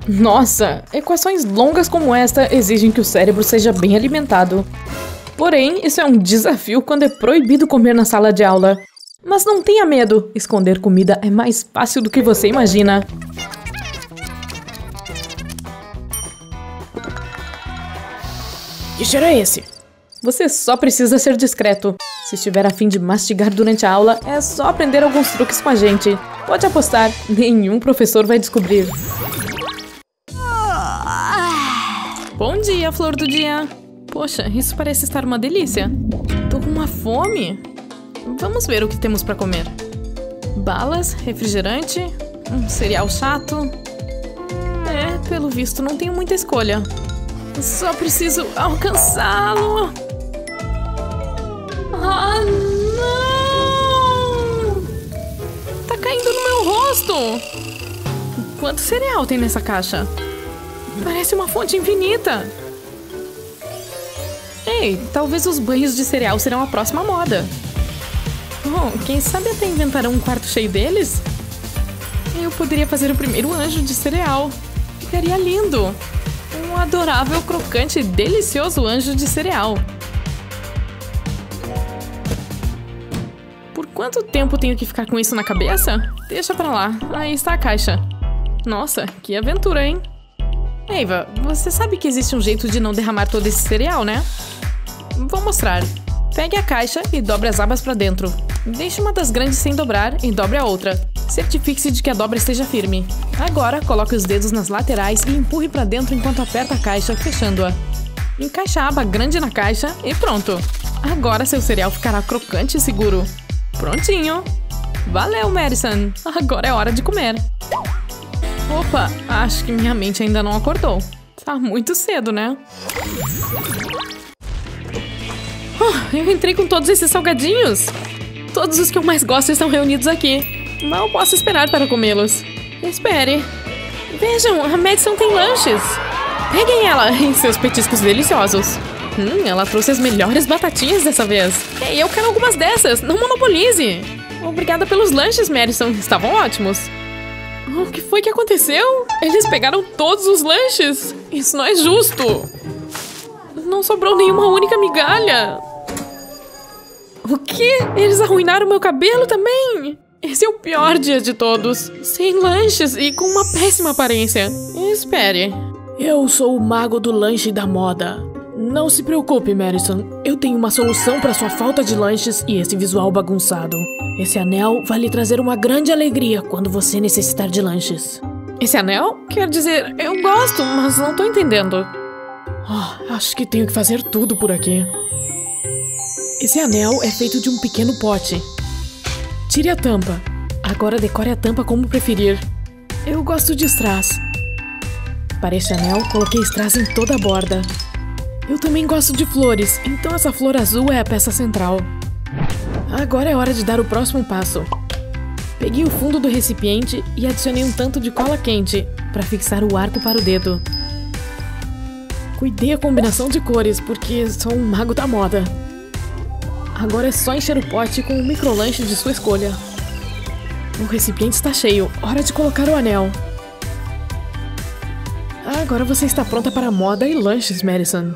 Nossa, equações longas como esta exigem que o cérebro seja bem alimentado. Porém, isso é um desafio quando é proibido comer na sala de aula. Mas não tenha medo, esconder comida é mais fácil do que você imagina. Que cheiro é esse? Você só precisa ser discreto. Se estiver a fim de mastigar durante a aula, é só aprender alguns truques com a gente. Pode apostar, nenhum professor vai descobrir. Bom dia, flor do dia. Poxa, isso parece estar uma delícia. Tô com uma fome. Vamos ver o que temos pra comer. Balas, refrigerante, um cereal chato. Pelo visto não tenho muita escolha. Só preciso alcançá-lo. Ah, não! Tá caindo no meu rosto. Quanto cereal tem nessa caixa? Parece uma fonte infinita. Ei, talvez os banhos de cereal serão a próxima moda. Bom, quem sabe até inventarão um quarto cheio deles? Eu poderia fazer o primeiro anjo de cereal. Ficaria lindo. Um adorável, crocante e delicioso anjo de cereal. Por quanto tempo tenho que ficar com isso na cabeça? Deixa pra lá. Aí está a caixa. Nossa, que aventura, hein? Eva, você sabe que existe um jeito de não derramar todo esse cereal, né? Vou mostrar. Pegue a caixa e dobre as abas pra dentro. Deixe uma das grandes sem dobrar e dobre a outra. Certifique-se de que a dobra esteja firme. Agora, coloque os dedos nas laterais e empurre pra dentro enquanto aperta a caixa, fechando-a. Encaixe a aba grande na caixa e pronto. Agora seu cereal ficará crocante e seguro. Prontinho. Valeu, Madison. Agora é hora de comer. Opa, acho que minha mente ainda não acordou. Tá muito cedo, né? Eu entrei com todos esses salgadinhos. Todos os que eu mais gosto estão reunidos aqui. Mal posso esperar para comê-los. Espere. Vejam, a Madison tem lanches. Peguem ela em seus petiscos deliciosos. Ela trouxe as melhores batatinhas dessa vez. Ei, eu quero algumas dessas. Não monopolize. Obrigada pelos lanches, Madison. Estavam ótimos. O que foi que aconteceu? Eles pegaram todos os lanches. Isso não é justo. Não sobrou nenhuma única migalha. O quê? Eles arruinaram meu cabelo também? Esse é o pior dia de todos. Sem lanches e com uma péssima aparência. Espere. Eu sou o mago do lanche da moda. Não se preocupe, Madison. Eu tenho uma solução para sua falta de lanches e esse visual bagunçado. Esse anel vai lhe trazer uma grande alegria quando você necessitar de lanches. Esse anel? Quer dizer, eu gosto, mas não tô entendendo. Acho que tenho que fazer tudo por aqui. Esse anel é feito de um pequeno pote. Tire a tampa. Agora decore a tampa como preferir. Eu gosto de strass. Para este anel, coloquei strass em toda a borda. Eu também gosto de flores, então essa flor azul é a peça central. Agora é hora de dar o próximo passo. Peguei o fundo do recipiente e adicionei um tanto de cola quente para fixar o arco para o dedo. Cuidei a combinação de cores, porque sou um mago da moda. Agora é só encher o pote com um microlanche de sua escolha. O recipiente está cheio, hora de colocar o anel. Agora você está pronta para moda e lanches, Madison.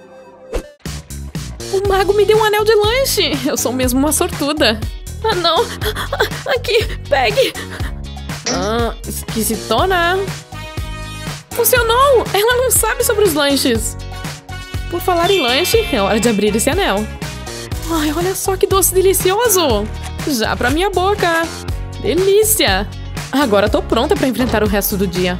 O mago me deu um anel de lanche! Eu sou mesmo uma sortuda. Ah, não! Aqui, pegue! Esquisitona! Funcionou! Ela não sabe sobre os lanches! Por falar em lanche, é hora de abrir esse anel. Ai, olha só que doce delicioso! Já pra minha boca! Delícia! Agora tô pronta pra enfrentar o resto do dia.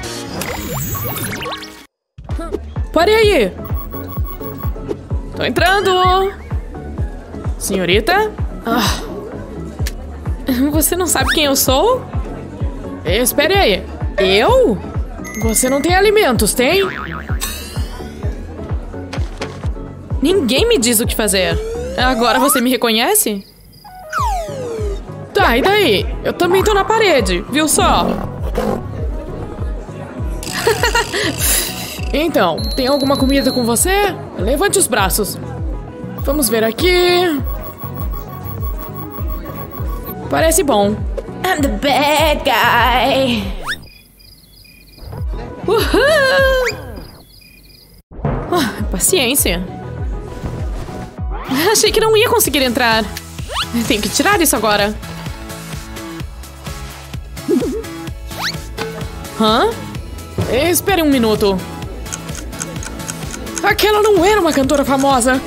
Pare aí! Tô entrando! Senhorita? Você não sabe quem eu sou? Espere aí! Eu? Você não tem alimentos, tem? Ninguém me diz o que fazer. Agora você me reconhece? Tá, e daí? Eu também tô na parede, viu só? Então, tem alguma comida com você? Levante os braços. Vamos ver aqui. Parece bom. I'm the bad guy. Uhul! Paciência. Achei que não ia conseguir entrar. Tenho que tirar isso agora. Hã? Espere um minuto. Aquela não era uma cantora famosa.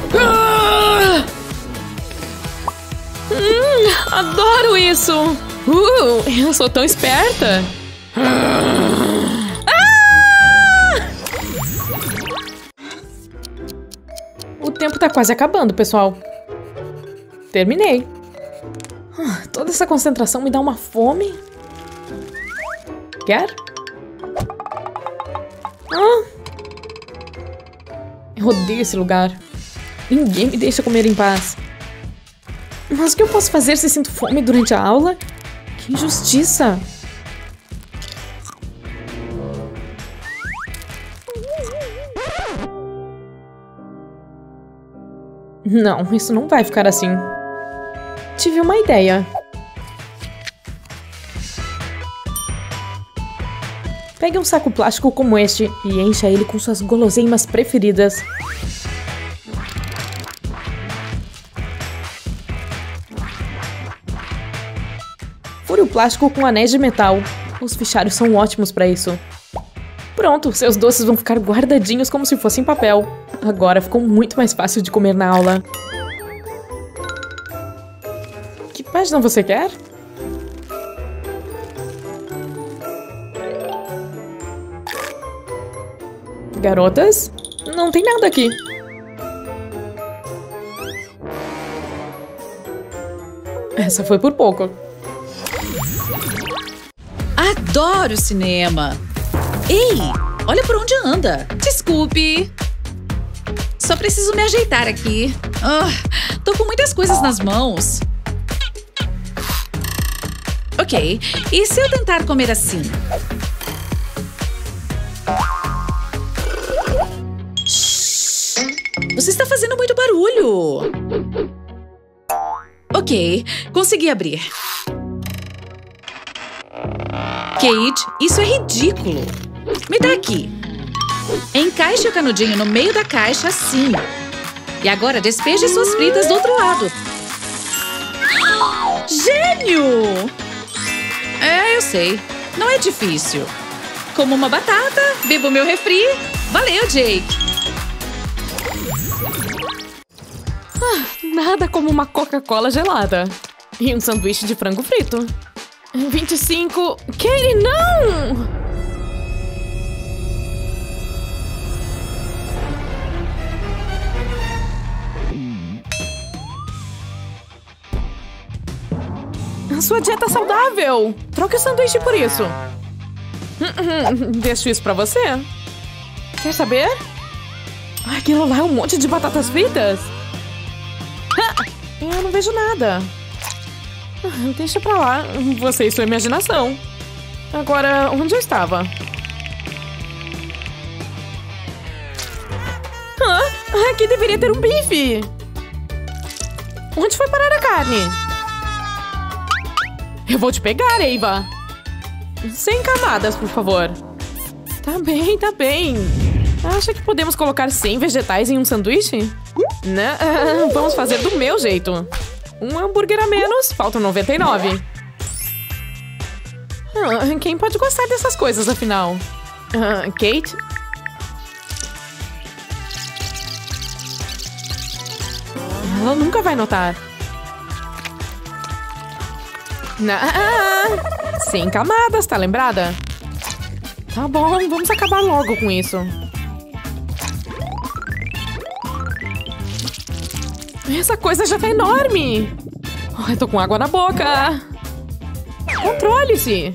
Adoro isso. Eu sou tão esperta. O tempo tá quase acabando, pessoal. Terminei. Toda essa concentração me dá uma fome. Quer? Eu odeio esse lugar. Ninguém me deixa comer em paz. Mas o que eu posso fazer se sinto fome durante a aula? Que injustiça! Não, isso não vai ficar assim. Tive uma ideia. Pegue um saco plástico como este e encha ele com suas guloseimas preferidas. Fure o plástico com anéis de metal. Os fichários são ótimos para isso. Pronto, seus doces vão ficar guardadinhos como se fossem papel. Agora ficou muito mais fácil de comer na aula. Que página você quer? Garotas? Não tem nada aqui. Essa foi por pouco. Adoro cinema! Ei, olha por onde anda. Desculpe. Só preciso me ajeitar aqui. Tô com muitas coisas nas mãos. Ok, e se eu tentar comer assim? Você está fazendo muito barulho. Ok, consegui abrir. Kate, isso é ridículo. Me dá aqui. Encaixe o canudinho no meio da caixa assim. E agora despeje suas fritas do outro lado. Gênio! Eu sei. Não é difícil. Como uma batata, bebo meu refri. Valeu, Jake. Nada como uma Coca-Cola gelada. E um sanduíche de frango frito. 25... Katie, não! A sua dieta é saudável! Troque o sanduíche por isso. Deixo isso pra você. Quer saber? Aquilo lá é um monte de batatas fritas. Eu não vejo nada. Deixa pra lá. Você e sua imaginação. Agora, onde eu estava? Aqui deveria ter um bife. Onde foi parar a carne? Eu vou te pegar, Eva. Sem camadas, por favor. Tá bem, tá bem. Acha que podemos colocar 100 vegetais em um sanduíche? Não, vamos fazer do meu jeito. Um hambúrguer a menos, faltam 99. Quem pode gostar dessas coisas, afinal? Kate? Ela nunca vai notar. Sem camadas, tá lembrada? Tá bom, vamos acabar logo com isso. Essa coisa já tá enorme. Eu tô com água na boca. Controle-se.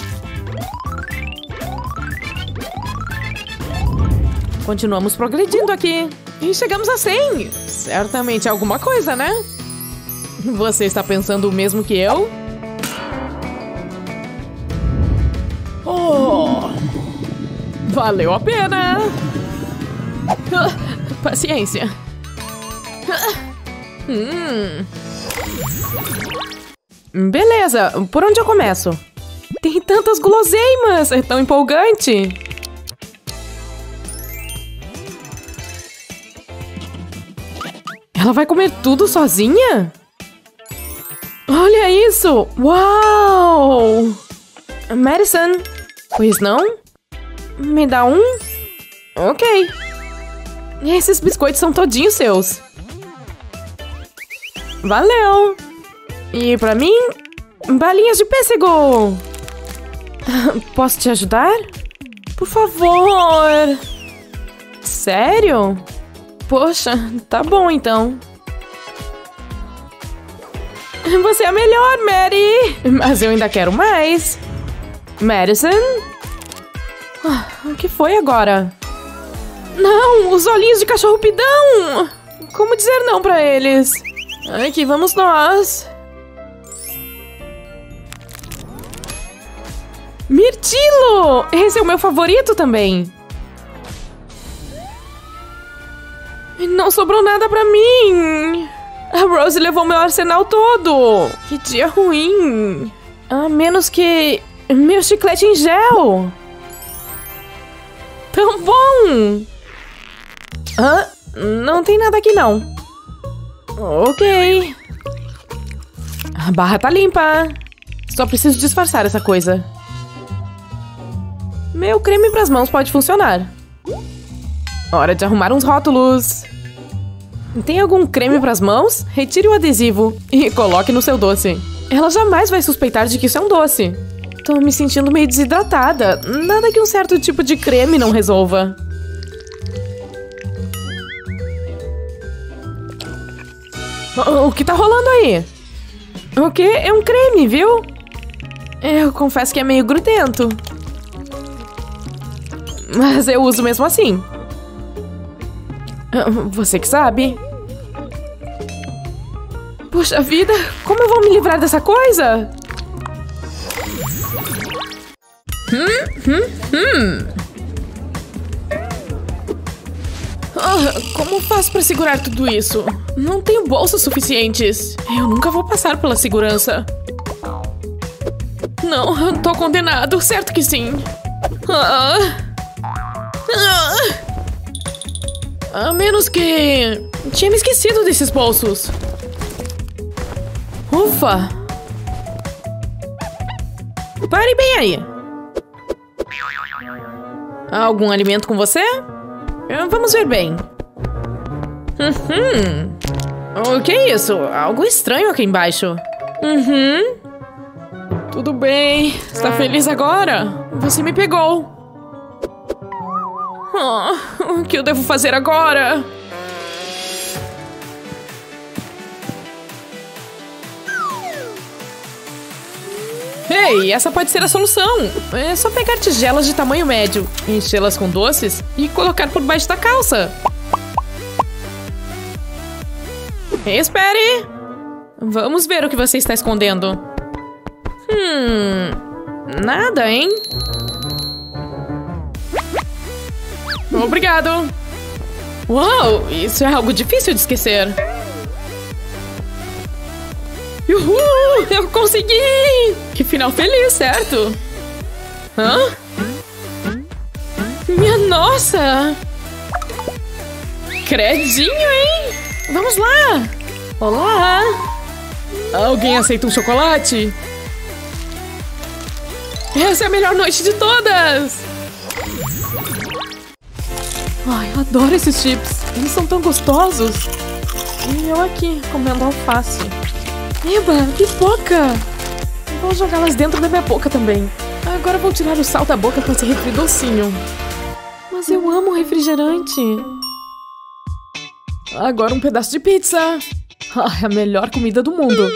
Continuamos progredindo aqui. E chegamos a 100. Certamente alguma coisa, né? Você está pensando o mesmo que eu? Valeu a pena. Paciência. Beleza, por onde eu começo? Tem tantas guloseimas, é tão empolgante. Ela vai comer tudo sozinha? Olha isso! Uau! Madison, pois não? Me dá um? Ok. Esses biscoitos são todinhos seus. Valeu! E pra mim, balinhas de pêssego! Posso te ajudar? Por favor! Sério? Poxa, tá bom então. Você é a melhor, Mary! Mas eu ainda quero mais. Madison? O que foi agora? Não, os olhinhos de cachorro pidão! Como dizer não pra eles? Aqui vamos nós. Mirtilo! Esse é o meu favorito também. Não sobrou nada pra mim. A Rose levou meu arsenal todo. Que dia ruim. A menos que meu chiclete em gel. Tão bom. Não tem nada aqui não. Ok. A barra tá limpa. Só preciso disfarçar essa coisa. Meu creme pras mãos pode funcionar. Hora de arrumar uns rótulos. Tem algum creme pras mãos? Retire o adesivo e coloque no seu doce. Ela jamais vai suspeitar de que isso é um doce. Tô me sentindo meio desidratada. Nada que um certo tipo de creme não resolva. O que tá rolando aí? O quê? É um creme, viu? Eu confesso que é meio grudento. Mas eu uso mesmo assim. Você que sabe. Puxa vida, como eu vou me livrar dessa coisa? Como faço pra segurar tudo isso? Não tenho bolsas suficientes. Eu nunca vou passar pela segurança. Não, eu tô condenado, certo que sim. A menos que... Tinha me esquecido desses bolsos. Ufa! Pare bem aí. Algum alimento com você? Vamos ver bem. O que é isso? Algo estranho aqui embaixo. Tudo bem. Está feliz agora? Você me pegou. O que eu devo fazer agora? Ei, essa pode ser a solução. É só pegar tigelas de tamanho médio, enchê-las com doces e colocar por baixo da calça. Espere! Vamos ver o que você está escondendo. Nada, hein? Obrigado. Uau, isso é algo difícil de esquecer. Uhul, eu consegui! Que final feliz, certo? Minha nossa! Credinho, hein? Vamos lá! Olá! Alguém aceita um chocolate? Essa é a melhor noite de todas! Ai, eu adoro esses chips. Eles são tão gostosos. E eu aqui, comendo alface. Eba, pipoca! Vou jogá-las dentro da minha boca também. Agora vou tirar o sal da boca com esse refri docinho. Mas eu amo refrigerante. Agora um pedaço de pizza. Ai, a melhor comida do mundo.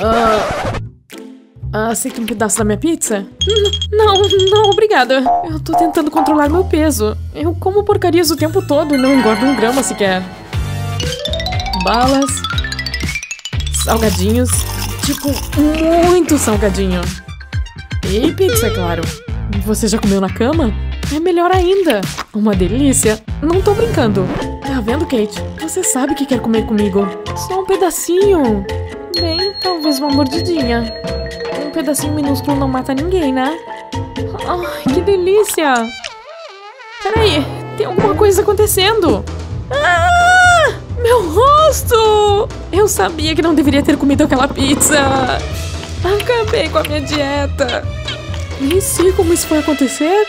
Aceita um pedaço da minha pizza? Não, obrigada. Eu tô tentando controlar meu peso. Eu como porcarias o tempo todo e não engordo 1 grama sequer. Balas. Salgadinhos. Tipo, muito salgadinho. E pizza, é claro. Você já comeu na cama? É melhor ainda. Uma delícia. Não tô brincando. Tá vendo, Kate? Você sabe que quer comer comigo. Só um pedacinho. Bem, talvez uma mordidinha. Um pedacinho minúsculo não mata ninguém, né? Ai, que delícia! Peraí, tem alguma coisa acontecendo. Meu rosto! Eu sabia que não deveria ter comido aquela pizza. Acabei com a minha dieta. Nem sei como isso foi acontecer.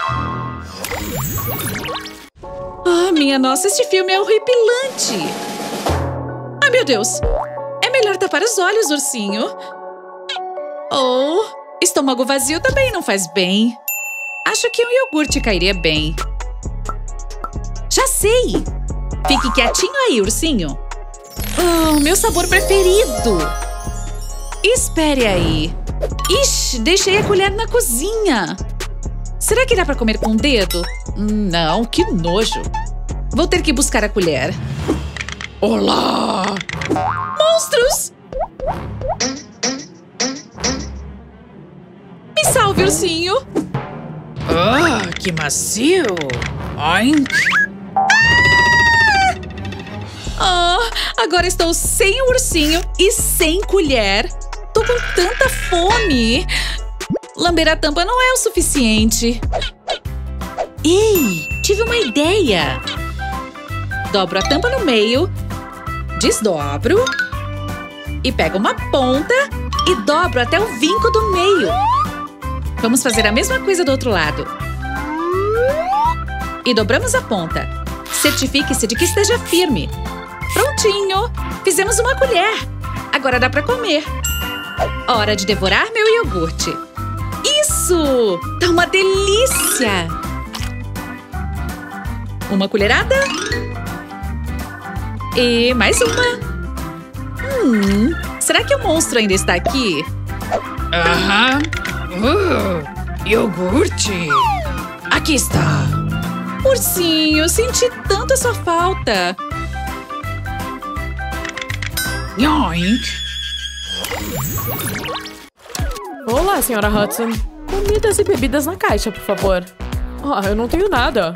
Ah, minha nossa, este filme é horripilante. Ai, meu Deus. É melhor tapar os olhos, ursinho. Oh, estômago vazio também não faz bem. Acho que um iogurte cairia bem. Já sei! Fique quietinho aí, ursinho. Oh, meu sabor preferido. Espere aí. Ixi, deixei a colher na cozinha. Será que dá pra comer com o dedo? Não, que nojo. Vou ter que buscar a colher. Olá! Monstros! Me salve, ursinho. Ah, que macio! Oink! Agora estou sem o ursinho e sem colher. Tô com tanta fome. Lamber a tampa não é o suficiente. Ei, tive uma ideia. Dobro a tampa no meio, desdobro e pego uma ponta e dobro até o vinco do meio. Vamos fazer a mesma coisa do outro lado. E dobramos a ponta. Certifique-se de que esteja firme. Prontinho! Fizemos uma colher. Agora dá pra comer. Hora de devorar meu iogurte. Isso! Tá uma delícia! Uma colherada. E mais uma. Será que o monstro ainda está aqui? Aham. Iogurte. Aqui está. Ursinho, senti tanto a sua falta. Yoink. Olá, senhora Hudson. Comidas e bebidas na caixa, por favor. Ah, eu não tenho nada.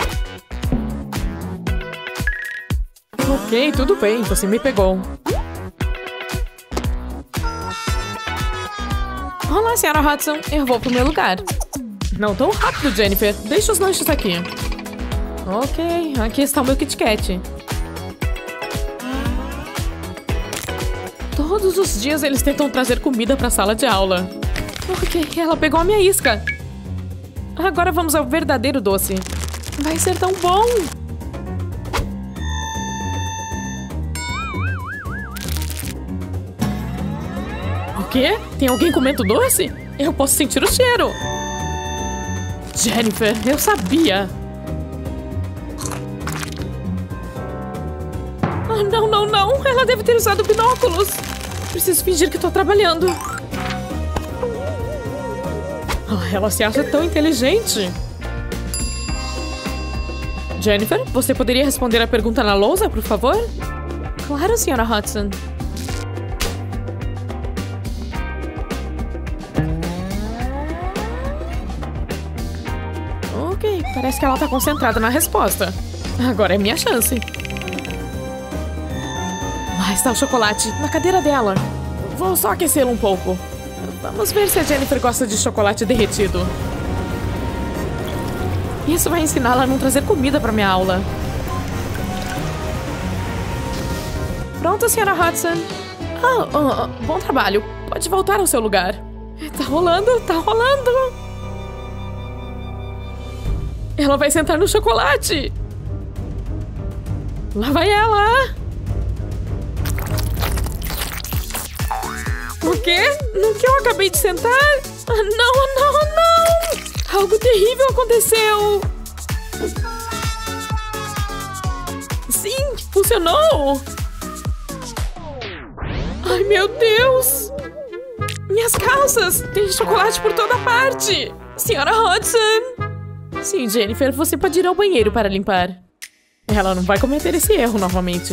Ok, tudo bem, você me pegou. Olá, senhora Hudson. Eu vou pro meu lugar. Não tão rápido, Jennifer. Deixa os lanches aqui. Ok, aqui está o meu Kit Kat. Todos os dias eles tentam trazer comida pra sala de aula. Ok, ela pegou a minha isca. Agora vamos ao verdadeiro doce. Vai ser tão bom! O quê? Tem alguém comendo doce? Eu posso sentir o cheiro! Jennifer, eu sabia! Ah, não, não, não! Ela deve ter usado binóculos! Preciso fingir que tô trabalhando. Ah, ela se acha tão inteligente. Jennifer, você poderia responder a pergunta na lousa, por favor? Claro, senhora Hudson. Ok, parece que ela tá concentrada na resposta. Agora é minha chance. Lá está o chocolate, na cadeira dela. Vou só aquecê-lo um pouco. Vamos ver se a Jennifer gosta de chocolate derretido. Isso vai ensiná-la a não trazer comida para minha aula. Pronto, senhora Hudson. Bom trabalho. Pode voltar ao seu lugar. Tá rolando, tá rolando. Ela vai sentar no chocolate. Lá vai ela. O quê? No que eu acabei de sentar? Não, não, não! Algo terrível aconteceu! Sim, funcionou! Ai, meu Deus! Minhas calças! Tem chocolate por toda parte! Senhora Hudson! Sim, Jennifer, você pode ir ao banheiro para limpar. Ela não vai cometer esse erro novamente.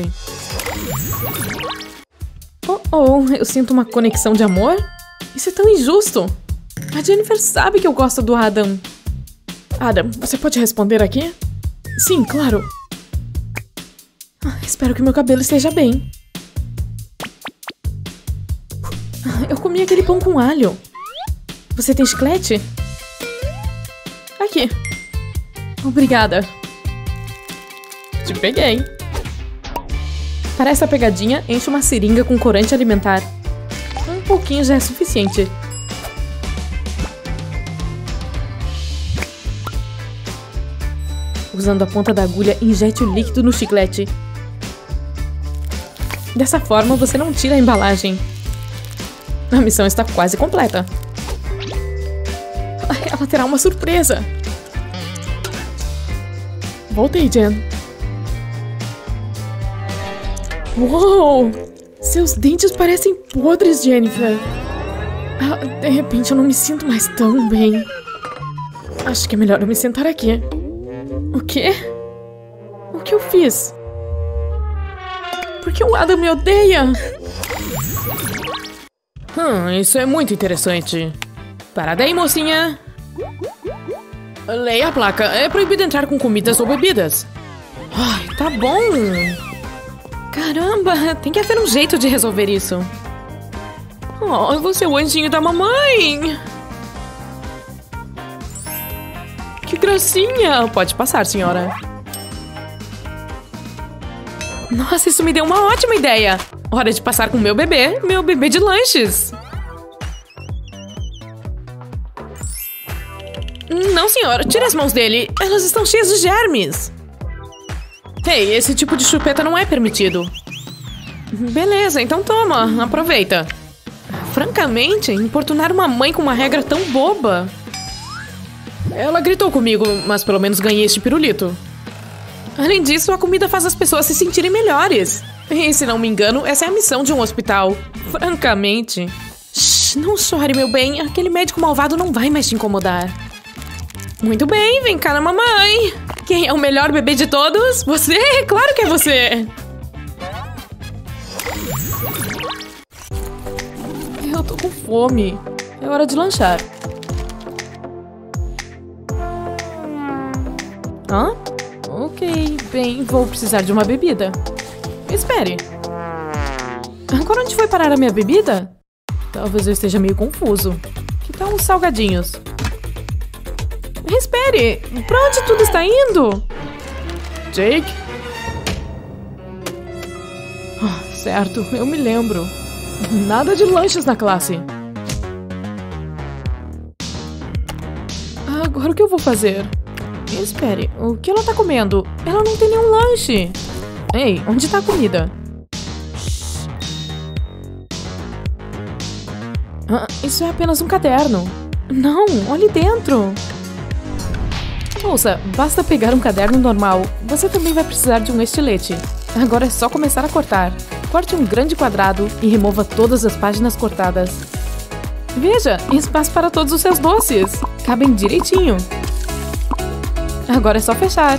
Eu sinto uma conexão de amor? Isso é tão injusto! A Jennifer sabe que eu gosto do Adam. Adam, você pode responder aqui? Sim, claro. Espero que meu cabelo esteja bem. Eu comi aquele pão com alho. Você tem chiclete? Aqui. Obrigada. Te peguei. Para essa pegadinha, enche uma seringa com corante alimentar. Um pouquinho já é suficiente. Usando a ponta da agulha, injete o líquido no chiclete. Dessa forma, você não tira a embalagem. A missão está quase completa. Ela terá uma surpresa. Voltei, Jen. Uou! Seus dentes parecem podres, Jennifer. De repente eu não me sinto mais tão bem. Acho que é melhor eu me sentar aqui. O quê? O que eu fiz? Por que o Adam me odeia? Isso é muito interessante. Parada aí, mocinha. Leia a placa. É proibido entrar com comidas ou bebidas. Ai, tá bom. Caramba, tem que haver um jeito de resolver isso. Oh, você é o anjinho da mamãe. Que gracinha. Pode passar, senhora. Nossa, isso me deu uma ótima ideia. Hora de passar com meu bebê de lanches. Não, senhora, tire as mãos dele. Elas estão cheias de germes. Ei, esse tipo de chupeta não é permitido. Beleza, então toma, aproveita. Francamente, importunar uma mãe com uma regra tão boba. Ela gritou comigo, mas pelo menos ganhei este pirulito. Além disso, a comida faz as pessoas se sentirem melhores. E se não me engano, essa é a missão de um hospital. Francamente. Shh, não chore, meu bem. Aquele médico malvado não vai mais te incomodar. Muito bem, vem cá na mamãe. Quem é o melhor bebê de todos? Você? Claro que é você. Eu tô com fome. É hora de lanchar. Hã? Ok, bem, vou precisar de uma bebida. Espere. Agora onde foi parar a minha bebida? Talvez eu esteja meio confuso. Que tal uns salgadinhos? Espere! Pra onde tudo está indo? Jake? Certo, eu me lembro. Nada de lanches na classe. Agora o que eu vou fazer? Espere, o que ela tá comendo? Ela não tem nenhum lanche. Ei, onde tá a comida? Isso é apenas um caderno. Não, olhe dentro. Ouça, basta pegar um caderno normal. Você também vai precisar de um estilete. Agora é só começar a cortar. Corte um grande quadrado e remova todas as páginas cortadas. Veja, espaço para todos os seus doces. Cabem direitinho. Agora é só fechar.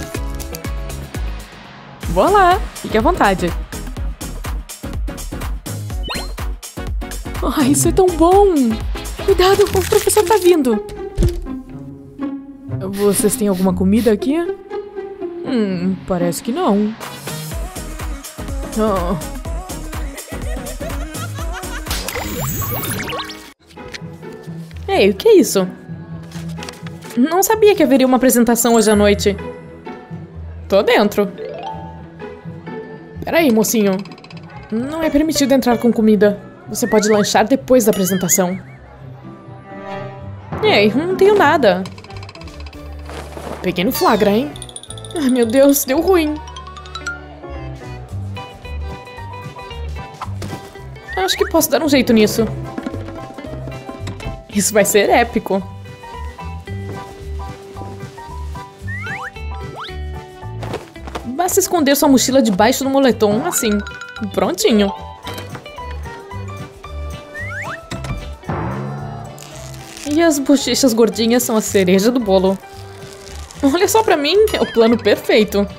Voilá! Fique à vontade. Isso é tão bom! Cuidado, o professor tá vindo. Vocês têm alguma comida aqui? Parece que não. Ei, o que é isso? Não sabia que haveria uma apresentação hoje à noite. Tô dentro. Peraí, mocinho. Não é permitido entrar com comida. Você pode lanchar depois da apresentação. Ei, não tenho nada. Peguei no flagra, hein? Ai, meu Deus, deu ruim. Acho que posso dar um jeito nisso. Isso vai ser épico. Basta esconder sua mochila debaixo do moletom, assim. Prontinho. E as bochechas gordinhas são a cereja do bolo. Olha só pra mim, é o plano perfeito.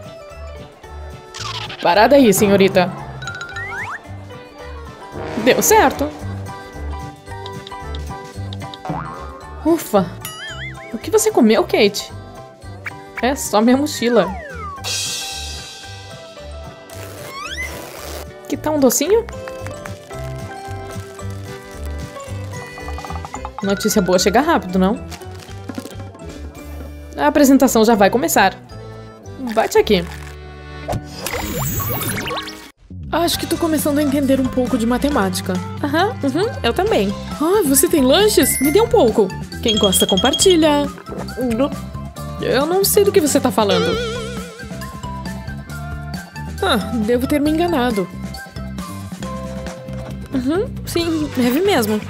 Parada aí, senhorita. Deu certo. Ufa. O que você comeu, Kate? É só minha mochila. Que tal um docinho? Notícia boa chega rápido, não? A apresentação já vai começar. Bate aqui. Acho que tô começando a entender um pouco de matemática. Aham, eu também. Ah, você tem lanches? Me dê um pouco. Quem gosta, compartilha. Eu não sei do que você tá falando. Ah, devo ter me enganado. Sim, deve mesmo.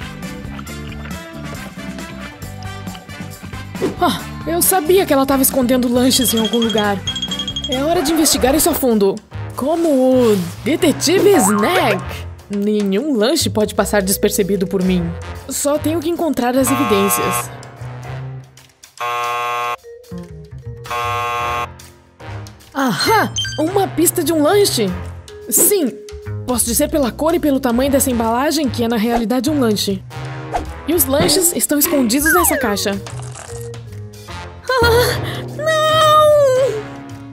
Ah, eu sabia que ela estava escondendo lanches em algum lugar. É hora de investigar isso a fundo. Como o detetive Snack. Nenhum lanche pode passar despercebido por mim. Só tenho que encontrar as evidências. Ahá! Uma pista de um lanche! Sim! Posso dizer pela cor e pelo tamanho dessa embalagem que é na realidade um lanche. E os lanches estão escondidos nessa caixa. Ah, não!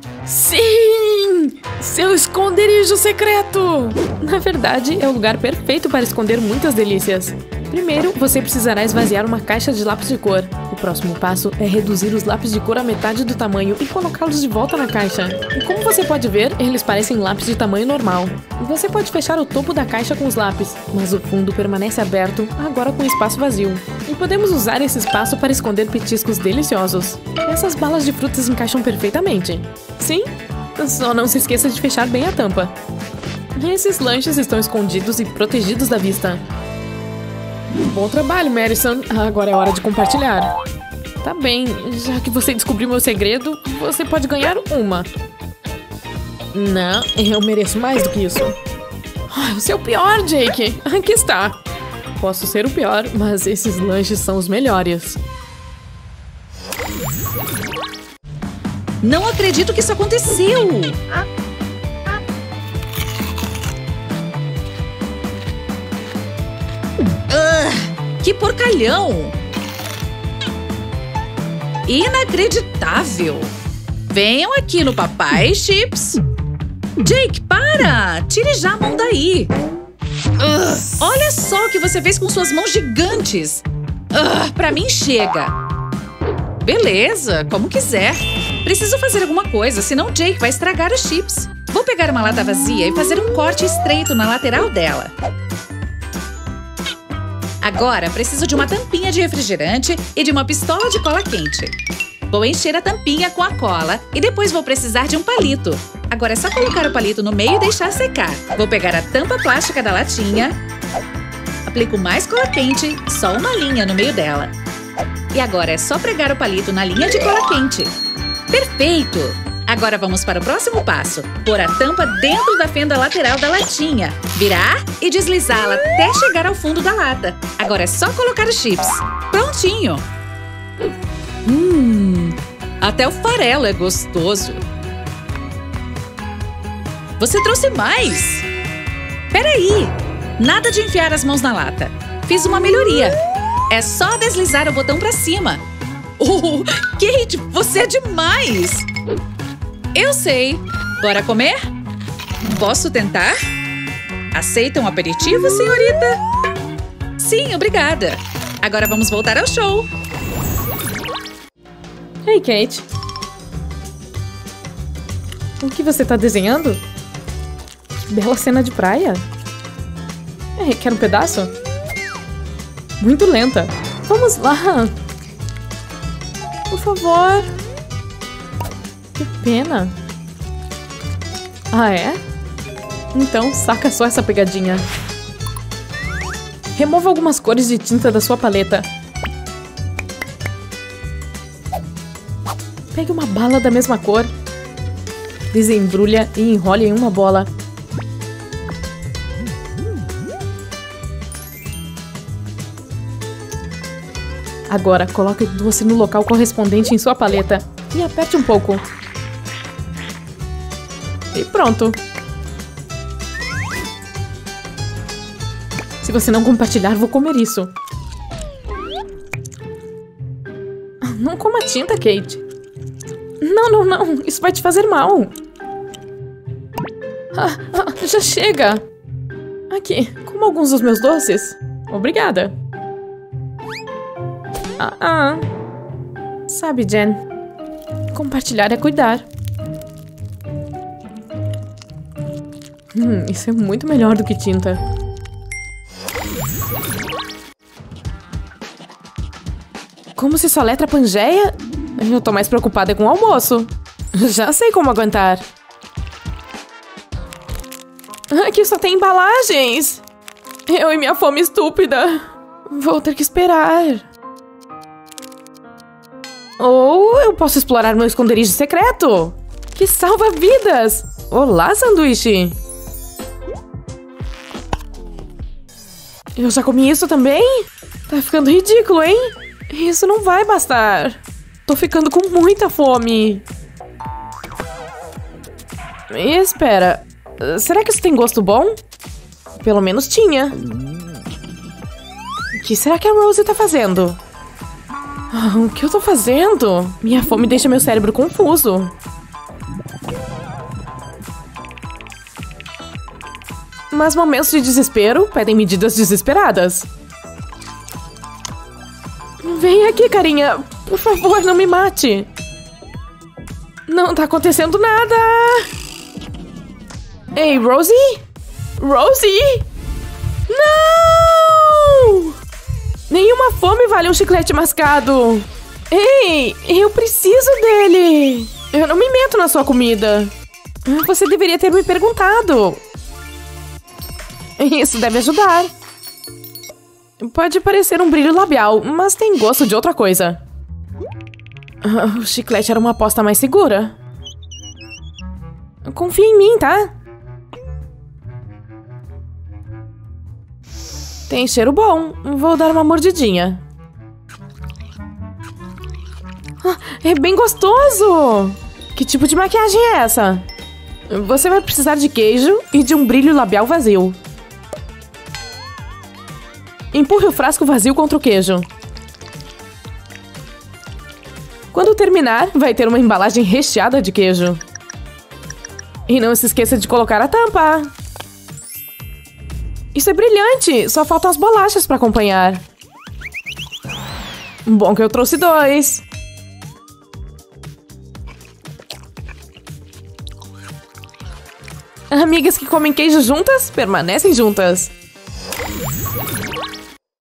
Sim! Seu esconderijo secreto! Na verdade, é o lugar perfeito para esconder muitas delícias. Primeiro, você precisará esvaziar uma caixa de lápis de cor. O próximo passo é reduzir os lápis de cor à metade do tamanho e colocá-los de volta na caixa. E como você pode ver, eles parecem lápis de tamanho normal. Você pode fechar o topo da caixa com os lápis, mas o fundo permanece aberto, agora com espaço vazio. E podemos usar esse espaço para esconder petiscos deliciosos. Essas balas de frutas encaixam perfeitamente. Sim? Só não se esqueça de fechar bem a tampa. Esses lanches estão escondidos e protegidos da vista. Bom trabalho, Madison. Agora é hora de compartilhar. Tá bem, já que você descobriu meu segredo, você pode ganhar uma. Não, eu mereço mais do que isso. Você é o pior, Jake. Aqui está. Posso ser o pior, mas esses lanches são os melhores. Não acredito que isso aconteceu! Que porcalhão! Inacreditável! Venham aqui no Papai Chips! Jake, para! Tire já a mão daí! Olha só o que você fez com suas mãos gigantes! Pra mim chega! Beleza, como quiser. Preciso fazer alguma coisa, senão Jake vai estragar os chips. Vou pegar uma lata vazia e fazer um corte estreito na lateral dela. Agora, preciso de uma tampinha de refrigerante e de uma pistola de cola quente. Vou encher a tampinha com a cola e depois vou precisar de um palito. Agora é só colocar o palito no meio e deixar secar. Vou pegar a tampa plástica da latinha. Aplico mais cola quente, só uma linha no meio dela. E agora é só pregar o palito na linha de cola quente. Perfeito! Agora vamos para o próximo passo. Pôr a tampa dentro da fenda lateral da latinha. Virar e deslizá-la até chegar ao fundo da lata. Agora é só colocar os chips. Prontinho! Até o farelo é gostoso. Você trouxe mais? Peraí! Nada de enfiar as mãos na lata. Fiz uma melhoria. É só deslizar o botão para cima. Oh, Kate, você é demais! Eu sei. Bora comer? Posso tentar? Aceita um aperitivo, senhorita? Sim, obrigada. Agora vamos voltar ao show. Ei, Kate. O que você tá desenhando? Que bela cena de praia. Quer um pedaço? Muito lenta. Vamos lá. Por favor. Que pena. Ah, é? Então, saca só essa pegadinha. Remova algumas cores de tinta da sua paleta. Pegue uma bala da mesma cor. Desembrulha e enrole em uma bola. Agora, coloque o doce no local correspondente em sua paleta e aperte um pouco. E pronto! Se você não compartilhar, vou comer isso. Não coma tinta, Kate. Não. Isso vai te fazer mal. Já chega. Aqui, coma alguns dos meus doces. Obrigada. Sabe, Jen, compartilhar é cuidar. Isso é muito melhor do que tinta. Como se soletra Pangeia? Eu tô mais preocupada com o almoço. Já sei como aguentar. Aqui só tem embalagens. Eu e minha fome estúpida. Vou ter que esperar. Ou eu posso explorar meu esconderijo secreto. Que salva vidas. Olá, sanduíche. Eu já comi isso também? Tá ficando ridículo, hein? Isso não vai bastar. Tô ficando com muita fome. E espera. Será que isso tem gosto bom? Pelo menos tinha. O que será que a Rosie tá fazendo? O que eu tô fazendo? Minha fome deixa meu cérebro confuso. Mas momentos de desespero pedem medidas desesperadas. Vem aqui, carinha. Por favor, não me mate. Não tá acontecendo nada. Ei, Rosie? Rosie? Não! Nenhuma fome vale um chiclete mascado. Ei, eu preciso dele. Eu não me meto na sua comida. Você deveria ter me perguntado. Isso deve ajudar. Pode parecer um brilho labial, mas tem gosto de outra coisa. O chiclete era uma aposta mais segura. Confia em mim, tá? Tem cheiro bom. Vou dar uma mordidinha. É bem gostoso! Que tipo de maquiagem é essa? Você vai precisar de queijo e de um brilho labial vazio. Empurre o frasco vazio contra o queijo. Quando terminar, vai ter uma embalagem recheada de queijo. E não se esqueça de colocar a tampa. Isso é brilhante! Só faltam as bolachas para acompanhar. Bom que eu trouxe 2. Amigas que comem queijo juntas, permanecem juntas.